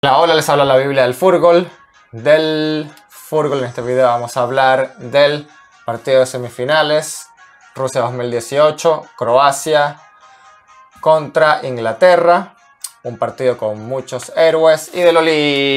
Hola, les habla la Biblia del fútbol. En este video vamos a hablar del partido de semifinales Rusia 2018, Croacia contra Inglaterra. Un partido con muchos héroes y de lo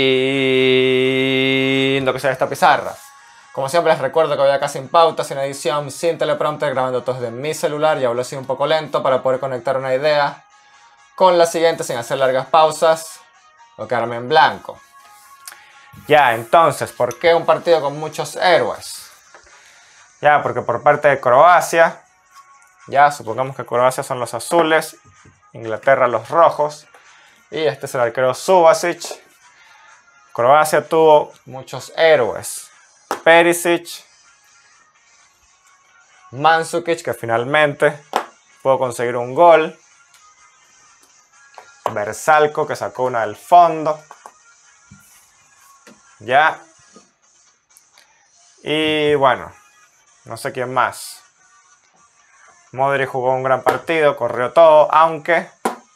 lindo que se ve esta pizarra. Como siempre les recuerdo que voy acá sin pauta, sin edición, sin teleprompter, grabando todo desde mi celular y hablo así un poco lento para poder conectar una idea con la siguiente sin hacer largas pausas o quedarme en blanco. Ya, entonces, ¿por qué un partido con muchos héroes? Ya, porque por parte de Croacia, ya, supongamos que Croacia son los azules, Inglaterra los rojos, y este es el arquero Subasic. Croacia tuvo muchos héroes. Perisic, Mandzukic, que finalmente pudo conseguir un gol. Vrsaljko, que sacó una del fondo. Ya. Y bueno, no sé quién más. Modric jugó un gran partido, corrió todo, aunque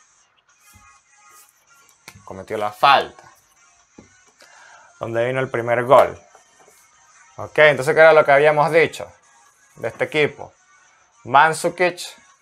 cometió la falta, donde vino el primer gol. Ok, entonces, ¿qué era lo que habíamos dicho de este equipo? Mandzukic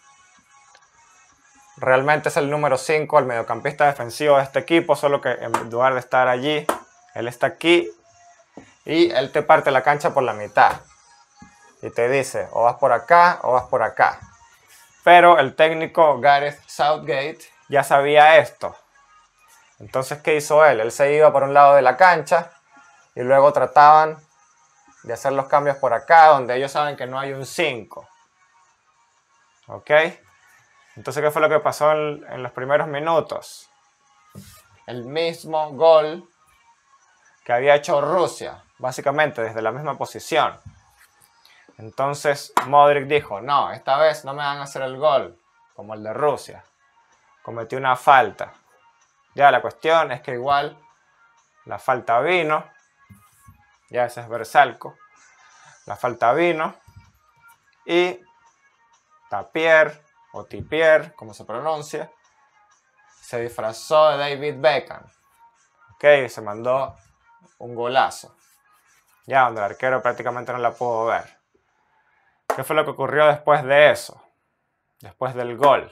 realmente es el número 5, el mediocampista defensivo de este equipo, solo que en lugar de estar allí, él está aquí y él te parte la cancha por la mitad. Y te dice, o vas por acá o vas por acá. Pero el técnico Gareth Southgate ya sabía esto. Entonces, ¿qué hizo él? Él se iba por un lado de la cancha y luego trataban de hacer los cambios por acá, donde ellos saben que no hay un 5. ¿Ok? Entonces, ¿qué fue lo que pasó en los primeros minutos? El mismo gol que había hecho Rusia, básicamente desde la misma posición. Entonces Modric dijo, no, esta vez no me van a hacer el gol, como el de Rusia. Cometí una falta. Ya, la cuestión es que igual la falta vino. Ya, ese es Vrsaljko. La falta vino. Y Tapier, o Tipier, como se pronuncia, se disfrazó de David Beckham. Ok, se mandó un golazo. Ya, donde el arquero prácticamente no la pudo ver. ¿Qué fue lo que ocurrió después de eso? Después del gol.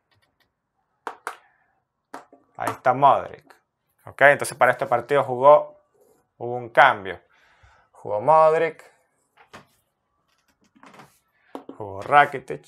Ahí está Modric. Ok, entonces para este partido hubo un cambio. Jugó Modric. Jugó Rakitic.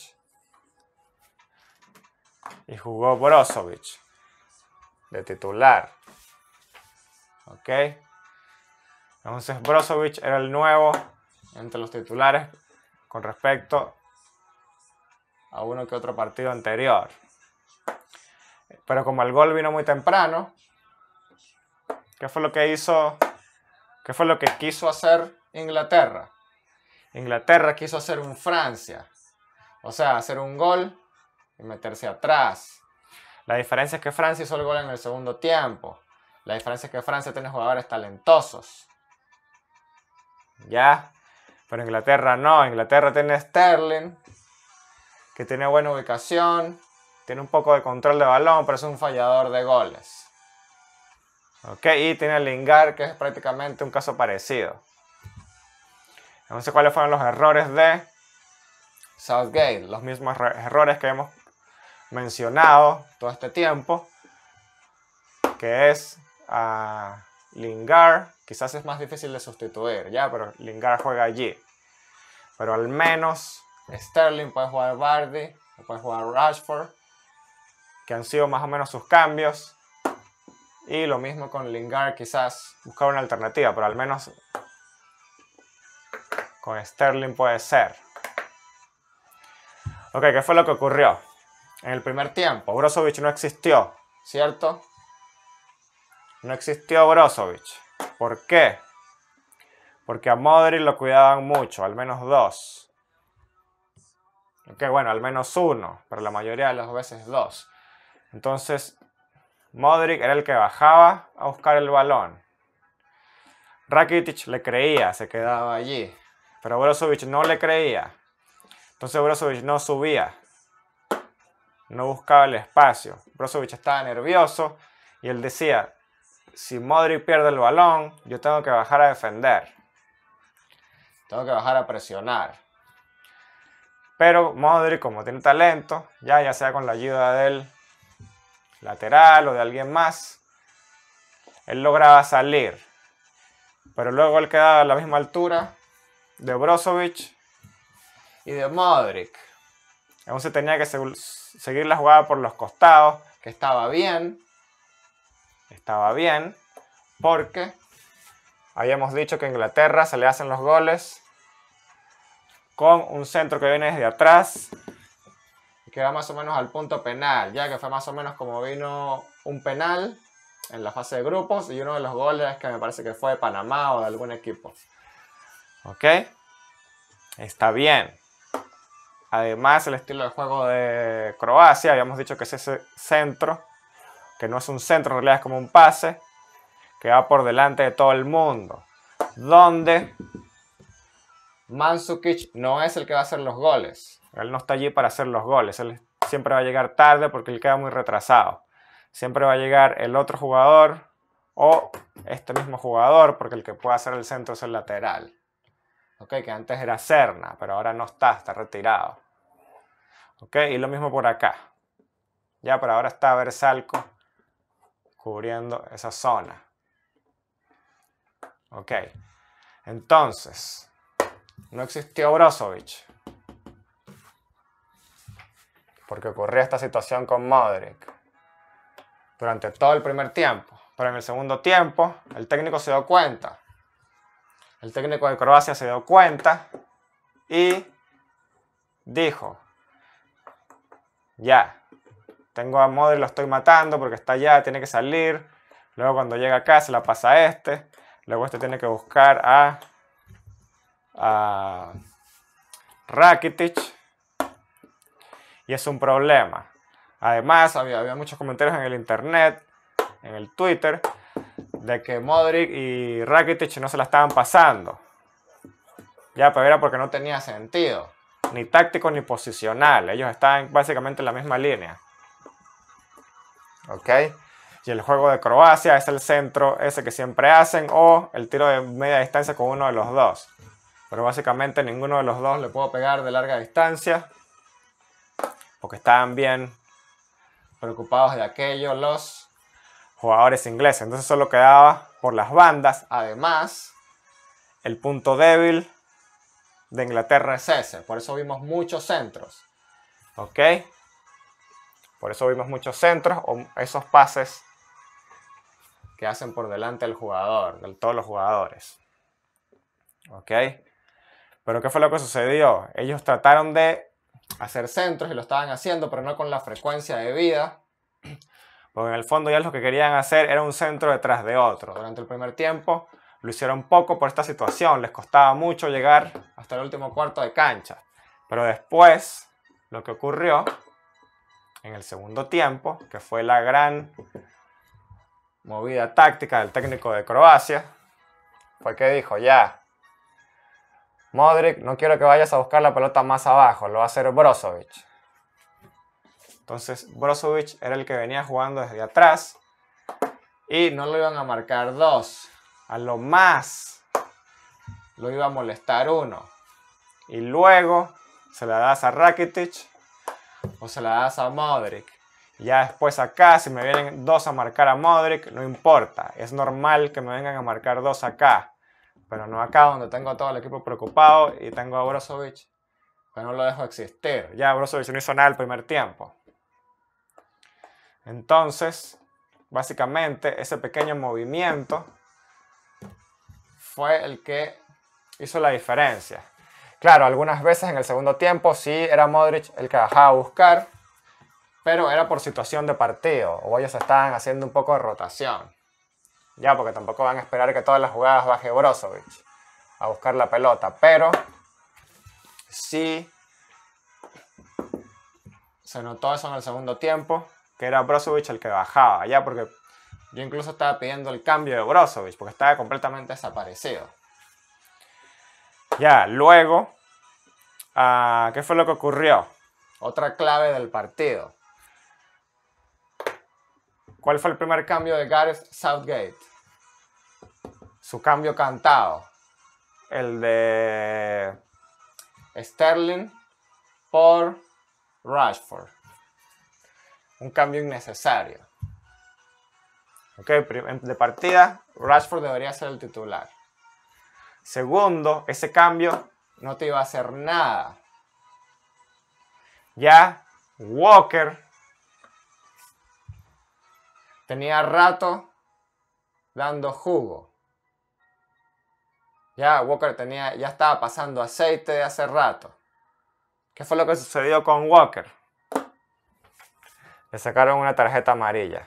Y jugó Brozovic de titular. Ok. Entonces Brozovic era el nuevo entre los titulares con respecto a uno que otro partido anterior. Pero como el gol vino muy temprano, ¿qué fue lo que hizo? ¿Qué fue lo que quiso hacer Inglaterra? Inglaterra quiso hacer un Francia. O sea, hacer un gol y meterse atrás. La diferencia es que Francia hizo el gol en el segundo tiempo. La diferencia es que Francia tiene jugadores talentosos. ¿Ya? Pero Inglaterra no. Inglaterra tiene Sterling, que tiene buena ubicación, tiene un poco de control de balón, pero es un fallador de goles. ¿Ok? Y tiene Lingard, que es prácticamente un caso parecido. Entonces, ¿cuáles fueron los errores de Southgate? Los mismos errores que hemos mencionado todo este tiempo, que es Lingard. Quizás es más difícil de sustituir, ya, pero Lingard juega allí. Pero al menos Sterling puede jugar Vardy, puede jugar Rashford, que han sido más o menos sus cambios. Y lo mismo con Lingard, quizás buscar una alternativa, pero al menos con Sterling puede ser. Ok, ¿qué fue lo que ocurrió? En el primer tiempo, Brozovic no existió, ¿cierto? No existió Brozovic. ¿Por qué? Porque a Modric lo cuidaban mucho, al menos 2. Ok, bueno, al menos 1, pero la mayoría de las veces 2. Entonces, Modric era el que bajaba a buscar el balón. Rakitic le creía, se quedaba allí. Pero Brozovic no le creía. Entonces Brozovic no subía. No buscaba el espacio. Brozovic estaba nervioso y él decía, si Modric pierde el balón, yo tengo que bajar a defender. Tengo que bajar a presionar. Pero Modric, como tiene talento, ya sea con la ayuda del lateral o de alguien más, él lograba salir. Pero luego él quedaba a la misma altura de Brozovic y de Modric. Aún se tenía que seguir la jugada por los costados, que estaba bien. Estaba bien, porque habíamos dicho que a Inglaterra se le hacen los goles con un centro que viene desde atrás y que va más o menos al punto penal, ya que fue más o menos como vino un penal en la fase de grupos y uno de los goles que me parece que fue de Panamá o de algún equipo. ¿Ok? Está bien. Además, el estilo de juego de Croacia, habíamos dicho que es ese centro, que no es un centro, en realidad es como un pase, que va por delante de todo el mundo. Donde Mandžukić no es el que va a hacer los goles. Él no está allí para hacer los goles. Él siempre va a llegar tarde porque él queda muy retrasado. Siempre va a llegar el otro jugador o este mismo jugador, porque el que puede hacer el centro es el lateral. Ok, que antes era Serna, pero ahora no está retirado. Ok, y lo mismo por acá. Ya, pero ahora está Vrsaljko cubriendo esa zona. Ok, entonces, no existió Brozovic, porque ocurrió esta situación con Modric durante todo el primer tiempo. Pero en el segundo tiempo, el técnico se dio cuenta. El técnico de Croacia se dio cuenta y dijo: ya, tengo a Modric, lo estoy matando porque está allá, tiene que salir. Luego cuando llega acá se la pasa a este. Luego este tiene que buscar a Rakitic. Y es un problema. Además, había muchos comentarios en el internet, en el Twitter, de que Modric y Rakitic no se la estaban pasando. Ya, pero era porque no tenía sentido. Ni táctico ni posicional. Ellos estaban básicamente en la misma línea. ¿Ok? Y el juego de Croacia es el centro ese que siempre hacen o el tiro de media distancia con uno de los dos. Pero básicamente ninguno de los dos le puedo pegar de larga distancia porque estaban bien preocupados de aquello los jugadores ingleses. Entonces solo quedaba por las bandas. Además, el punto débil de Inglaterra es ese. Por eso vimos muchos centros. ¿Ok? Por eso vimos muchos centros o esos pases que hacen por delante del jugador, de todos los jugadores. ¿Ok? Pero ¿qué fue lo que sucedió? Ellos trataron de hacer centros y lo estaban haciendo, pero no con la frecuencia debida. Porque en el fondo ya lo que querían hacer era un centro detrás de otro. Durante el primer tiempo lo hicieron poco por esta situación. Les costaba mucho llegar hasta el último cuarto de cancha. Pero después, lo que ocurrió en el segundo tiempo, que fue la gran movida táctica del técnico de Croacia, fue que dijo: ya, Modric, no quiero que vayas a buscar la pelota más abajo, lo va a hacer Brozovic. Entonces Brozovic era el que venía jugando desde atrás y no lo iban a marcar dos, a lo más lo iba a molestar uno. Y luego se la das a Rakitic o se la das a Modric. Y ya después acá, si me vienen dos a marcar a Modric, no importa. Es normal que me vengan a marcar dos acá. Pero no acá donde tengo a todo el equipo preocupado y tengo a Brozovic, que no lo dejo existir. Ya Brozovic no hizo nada el primer tiempo. Entonces, básicamente, ese pequeño movimiento fue el que hizo la diferencia. Claro, algunas veces en el segundo tiempo sí era Modric el que bajaba a buscar, pero era por situación de partido, o ellos estaban haciendo un poco de rotación. Ya, porque tampoco van a esperar que todas las jugadas baje Brozovic a buscar la pelota, pero sí se notó eso en el segundo tiempo, que era Brozovic el que bajaba, ya, porque yo incluso estaba pidiendo el cambio de Brozovic, porque estaba completamente desaparecido. Ya, luego, ¿qué fue lo que ocurrió? Otra clave del partido. ¿Cuál fue el primer cambio de Gareth Southgate? su cambio cantado, el de Sterling por Rashford. Un cambio innecesario. Ok, de partida, Rashford debería ser el titular. Segundo, ese cambio no te iba a hacer nada. Ya Walker tenía rato dando jugo. Ya Walker ya estaba pasando aceite de hace rato. ¿Qué fue lo que sucedió con Walker? Le sacaron una tarjeta amarilla.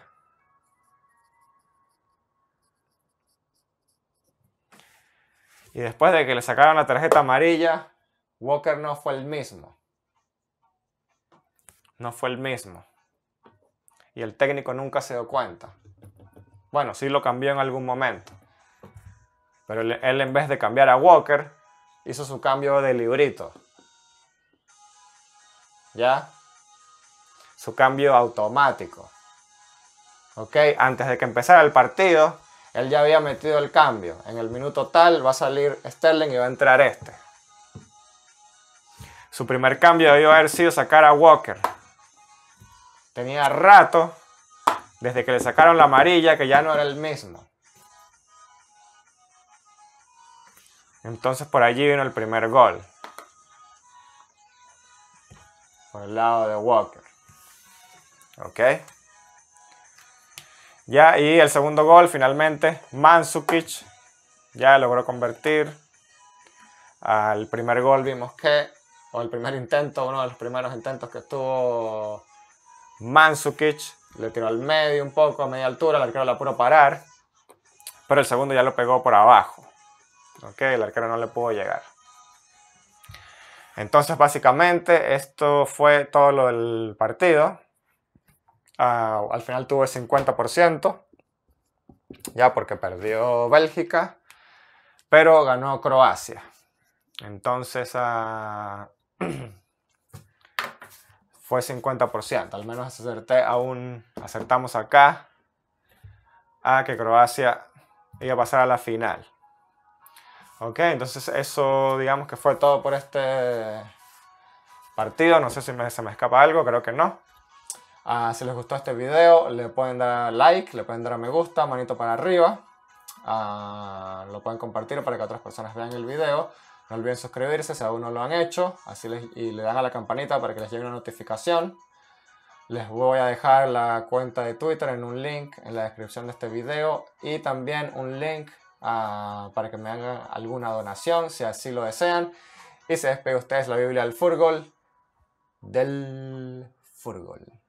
Y después de que le sacaron la tarjeta amarilla, Walker no fue el mismo. No fue el mismo. Y el técnico nunca se dio cuenta. Bueno, sí lo cambió en algún momento. Pero él en vez de cambiar a Walker, hizo su cambio de librito. ¿Ya? Su cambio automático. ¿Ok? Antes de que empezara el partido, él ya había metido el cambio. En el minuto tal va a salir Sterling y va a entrar este. Su primer cambio debió haber sido sacar a Walker. Tenía rato, desde que le sacaron la amarilla, que ya no era el mismo. Entonces por allí vino el primer gol. Por el lado de Walker. ¿Ok? Ya, y el segundo gol finalmente, Mandzukic ya logró convertir. Al primer gol vimos que, o el primer intento, uno de los primeros intentos que tuvo Mandzukic, le tiró al medio un poco, a media altura, el arquero la apuró parar, pero el segundo ya lo pegó por abajo. ¿Ok? El arquero no le pudo llegar. Entonces básicamente esto fue todo lo del partido. Al final tuvo el 50%, ya porque perdió Bélgica, pero ganó Croacia. Entonces fue 50%, al menos acertamos acá a que Croacia iba a pasar a la final. Ok, entonces eso digamos que fue todo por este partido. No sé si se me escapa algo, creo que no. Si les gustó este video, le pueden dar like, le pueden dar a me gusta, manito para arriba. Lo pueden compartir para que otras personas vean el video. No olviden suscribirse si aún no lo han hecho. Y le dan a la campanita para que les llegue una notificación. Les voy a dejar la cuenta de Twitter en un link en la descripción de este video. Y también un link para que me hagan alguna donación si así lo desean. Y se despide ustedes la Biblia del Fútbol.